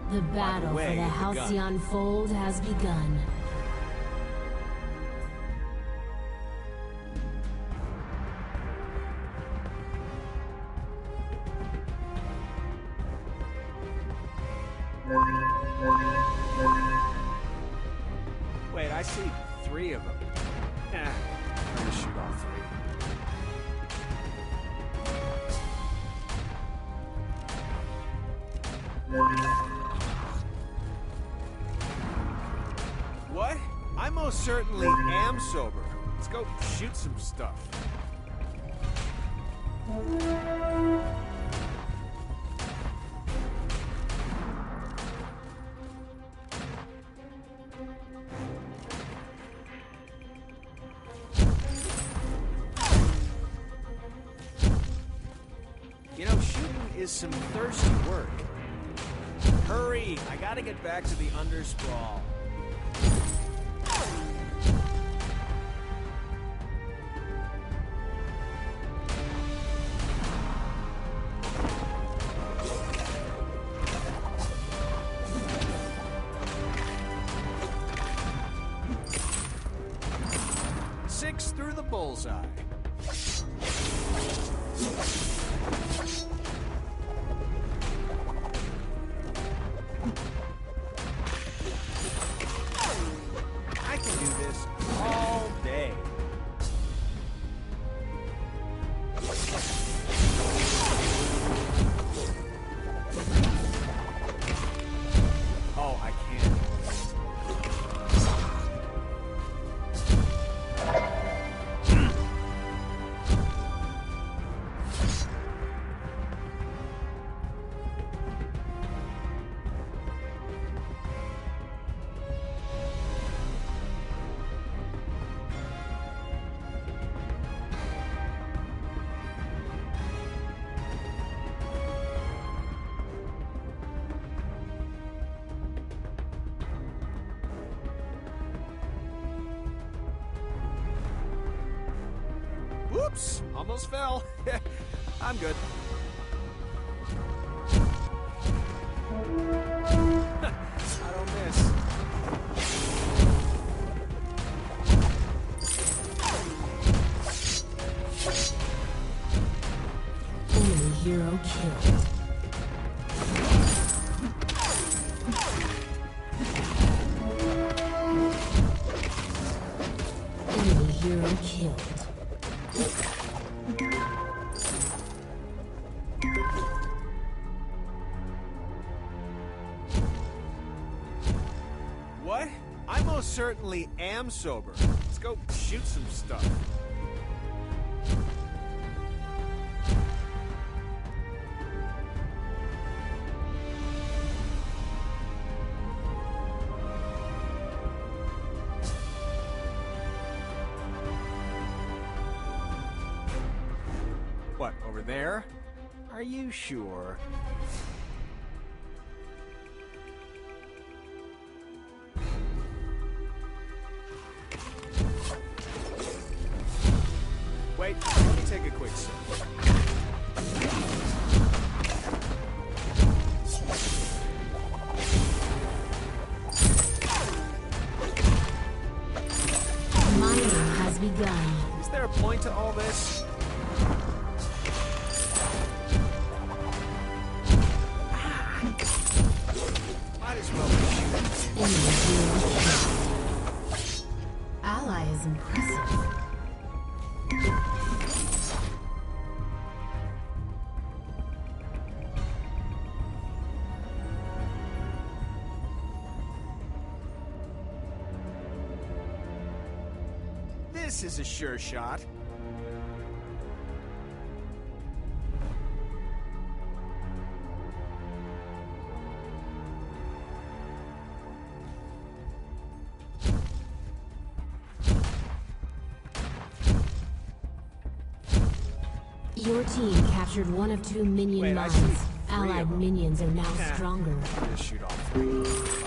The battle for the Halcyon Fold has begun. Wait, I see 3 of them. I'm gonna shoot all 3. What? I most certainly am sober. Let's go shoot some stuff. You know, shooting is some thirsty work. Hurry! I gotta get back to the undersprawl. Six through the bullseye. I can do this all day. Oh, I can't. Whoops! Almost fell. I'm good. I don't miss. Enemy hero killed. Enemy hero killed. What? I most certainly am sober. Let's go shoot some stuff. What, over there? Are you sure? Wait, let me take a quick sip. Mining has begun. Is there a point to all this? Might as well shoot. Enemy hero killed. Ally is impressive. This is a sure shot. Your team captured one of 2 minion Wait, I mines. see 3 Allied of them. minions are now Nah. stronger. I'm gonna shoot all 3.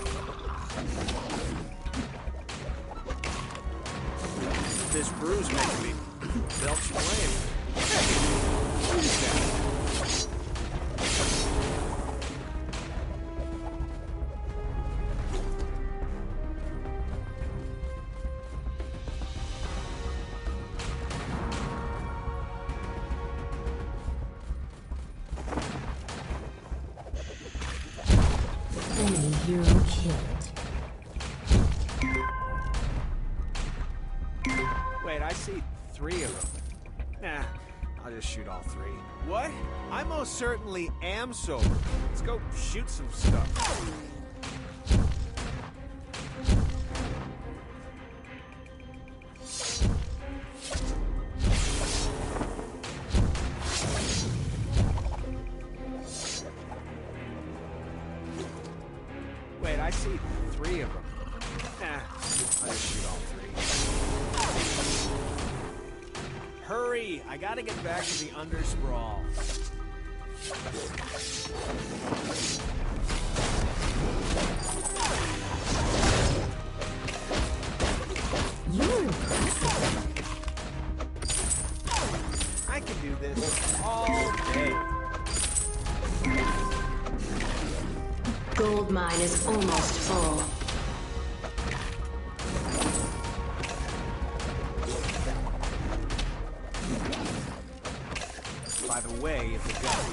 This brew's making me belch flame. Hey, what is that? hero killed. Wait, I see 3 of them. Nah, I'll just shoot all 3. What? I most certainly am sober. Let's go shoot some stuff. Wait, I see 3 of them. Nah, I'll just shoot all 3. Hurry! I gotta get back to the undersprawl. You're impressive. I can do this all day. Gold mine is almost full. By the way, it's a gun.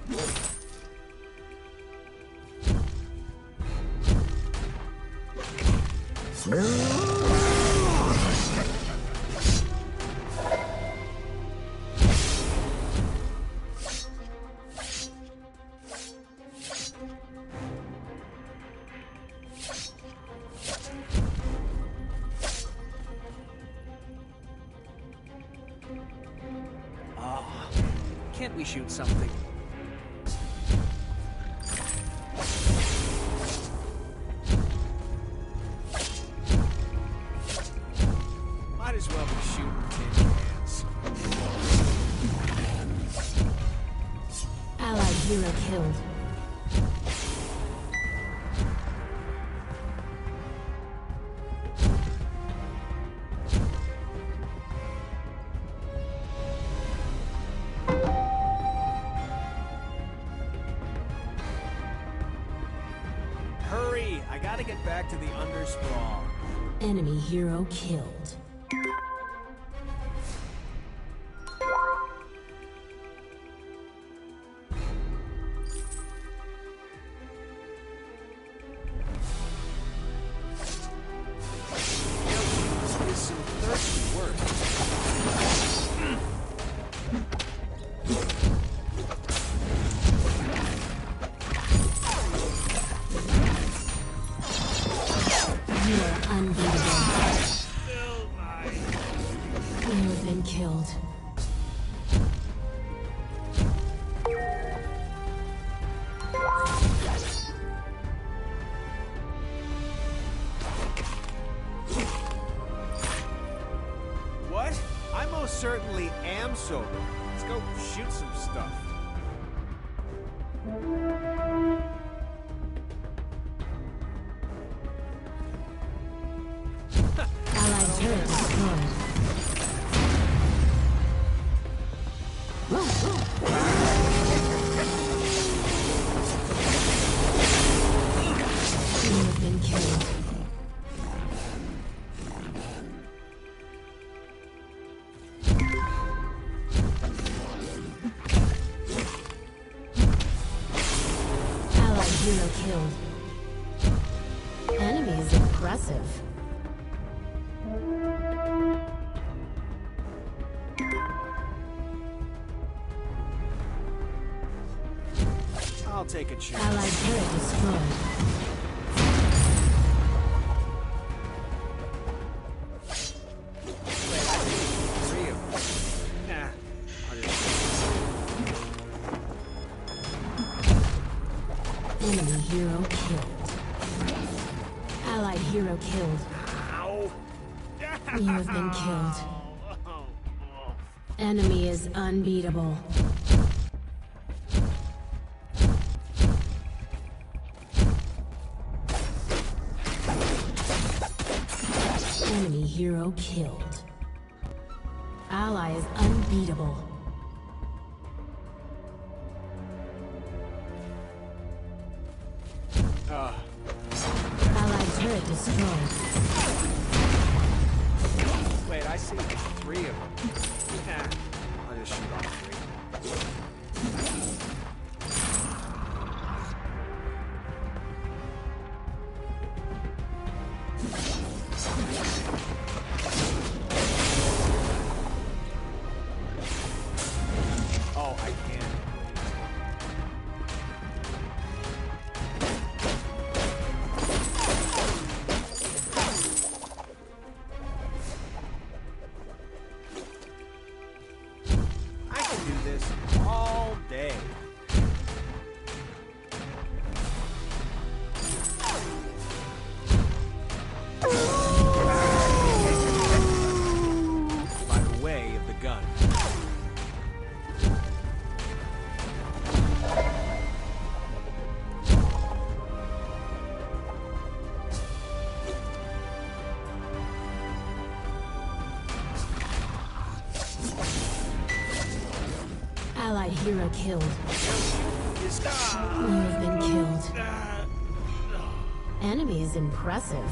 Can't we shoot something? Might as well be shooting tin cans. Allied hero killed. Hurry! I gotta get back to the undersprawl. Enemy hero killed. This is some thirsty work. You are unbeatable. You have been killed. What? I most certainly am sober. Let's go shoot some stuff. Allied turret destroyed. You have been killed. Allied hero killed. Enemy is impressive. I'll take a chance. Allied turret destroyed. Wait, I see 3 of them. Nah, I'll just Enemy hero killed. Allied hero killed. Ow! You have been killed. Enemy is unbeatable. Enemy hero killed. Ally is unbeatable. Allied turret destroyed. Wait, I see 3 of them. Nah, I'll just shoot all 3. hero killed. You have been killed. Enemy is impressive.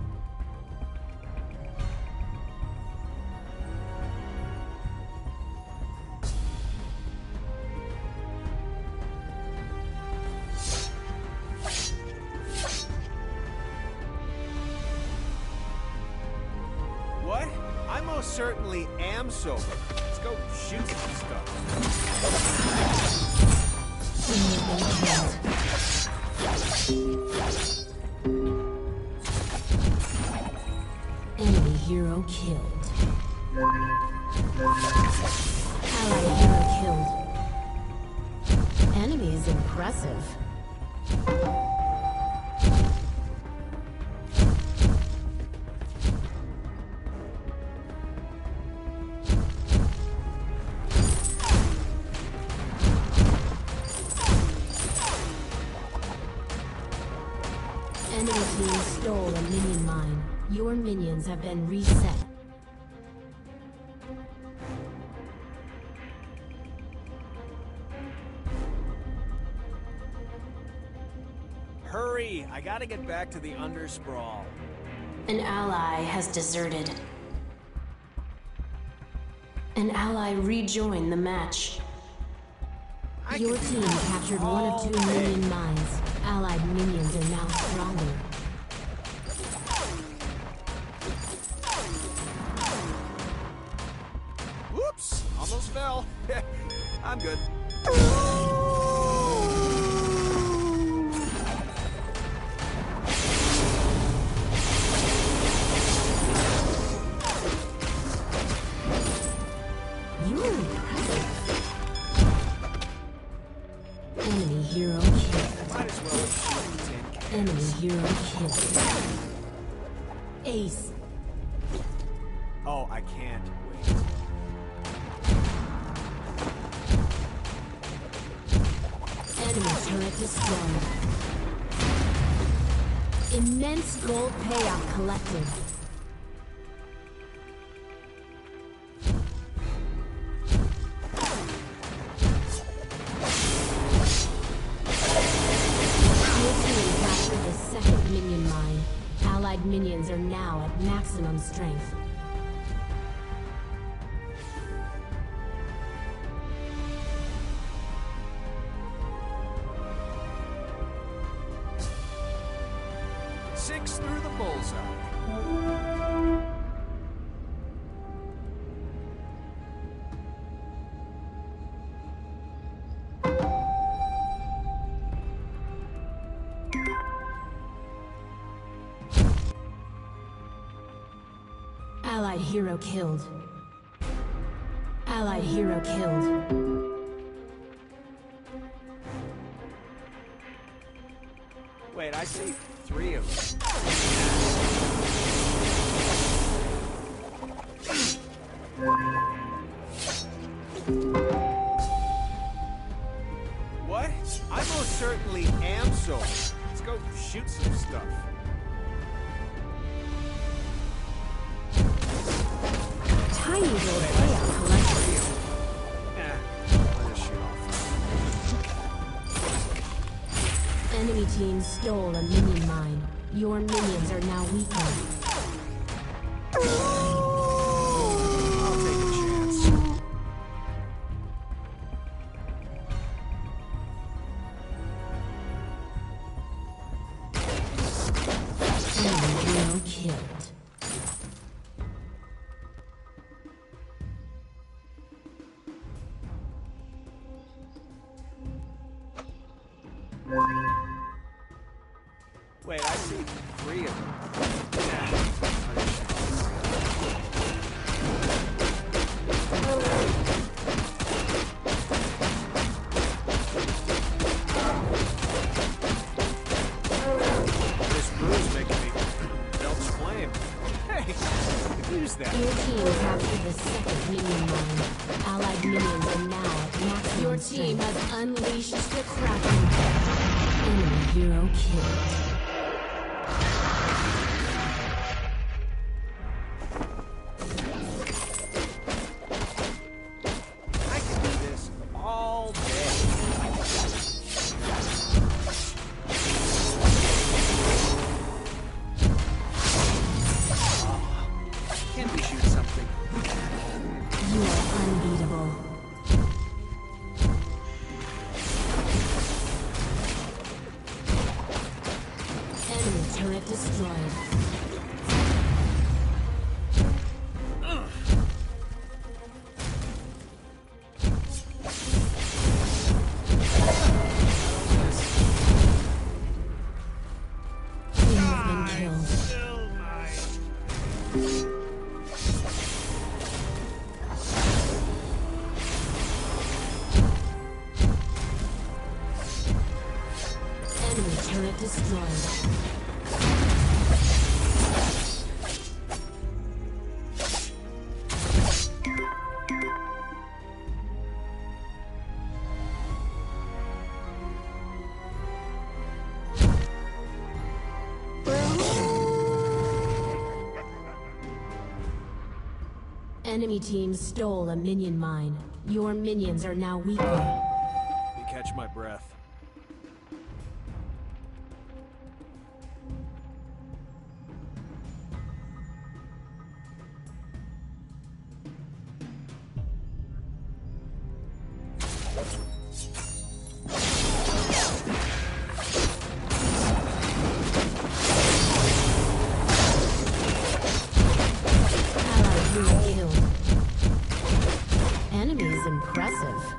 What? I most certainly am sober. Let's go shoot some stuff. You have been killed. Enemy hero killed. Allied hero killed. Enemy is impressive. Enemy team stole a minion mine. Your minions have been reset. Hurry! I gotta get back to the Undersprawl. An ally has deserted. An ally rejoined the match. Your team captured one of 2 minion mines. Allied minions are now stronger. Whoops! Almost fell. I'm good. You're impressive. Enemy hero killed. Might as well shoot 10 cans. Enemy hero killed. Ace. Oh, I can't wait. Enemy turret destroyed. Immense gold payout collected. Your team captured the second minion mine. Allied minions are now at maximum strength. Six through the bullseye. Allied hero killed. Allied hero killed. Wait, I see 3 of them. What? I most certainly am sober. Let's go shoot some stuff. Tiny gold payout collected. I'll just shoot off. Enemy team stole a minion mine. Your minions are now weakened. I'll take a chance. Enemy hero killed. Wait, I see 3 of them. This brew's making me belch flame. Hey, who's that? Your team captured the second minion mine. Allied minions are now at maximum Your team has unleashed the Kraken. Enemy hero killed. I can do this all day. turret destroyed. Turret destroyed. Enemy team stole a minion mine. Your minions are now weaker. Let me catch my breath. Impressive.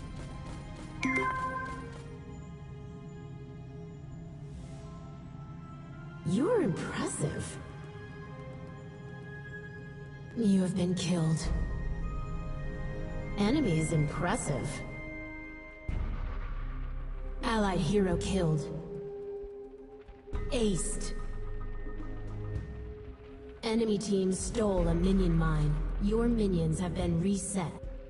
You're impressive. You have been killed. Enemy is impressive. Allied hero killed. Aced. Enemy team stole a minion mine. Your minions have been reset.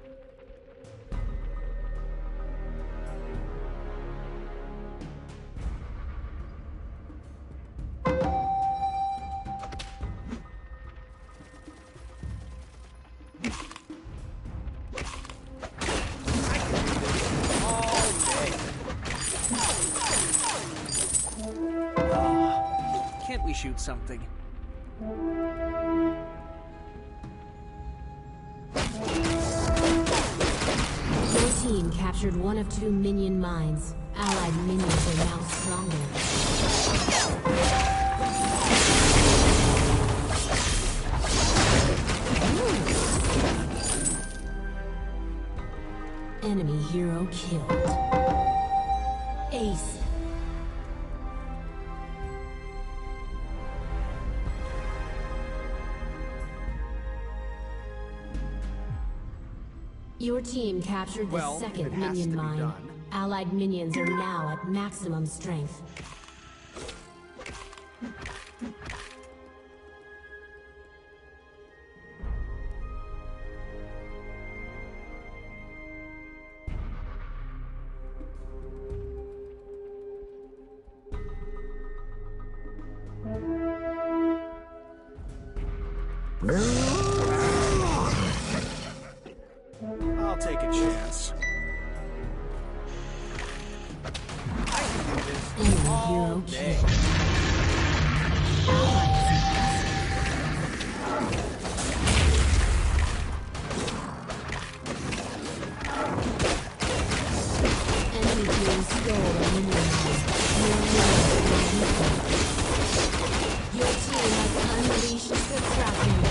Can't we shoot something? Your team captured one of 2 minion mines. Allied minions are now stronger. Enemy hero killed. Ace. Your team captured the second minion mine. Allied minions are now at maximum strength. I'll take a chance. I can do this all day. Enemy team stole a minion mine. Your team has unleashed the Kraken.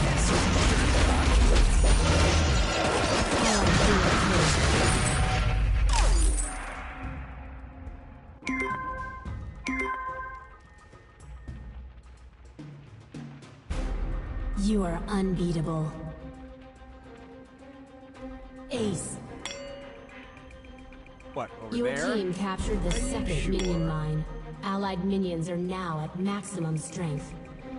You are unbeatable. Ace. What, over Your there? team captured the second minion mine. Allied minions are now at maximum strength.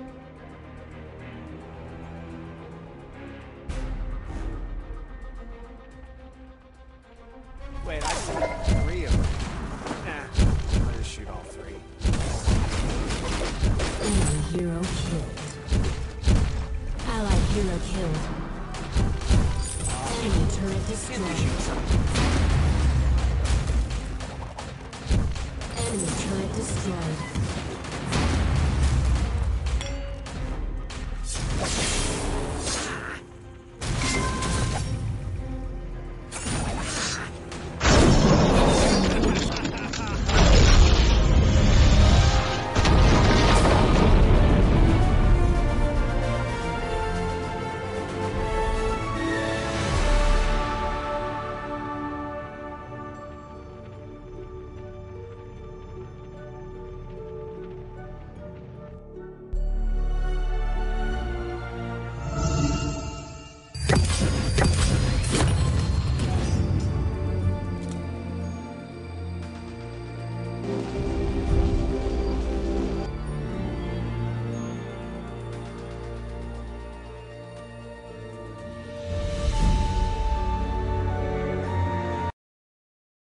Wait, I see 3 of them. Nah, I'll just shoot all 3. Enemy hero killed. Allied hero killed. Enemy turret destroyed. Enemy turret destroyed.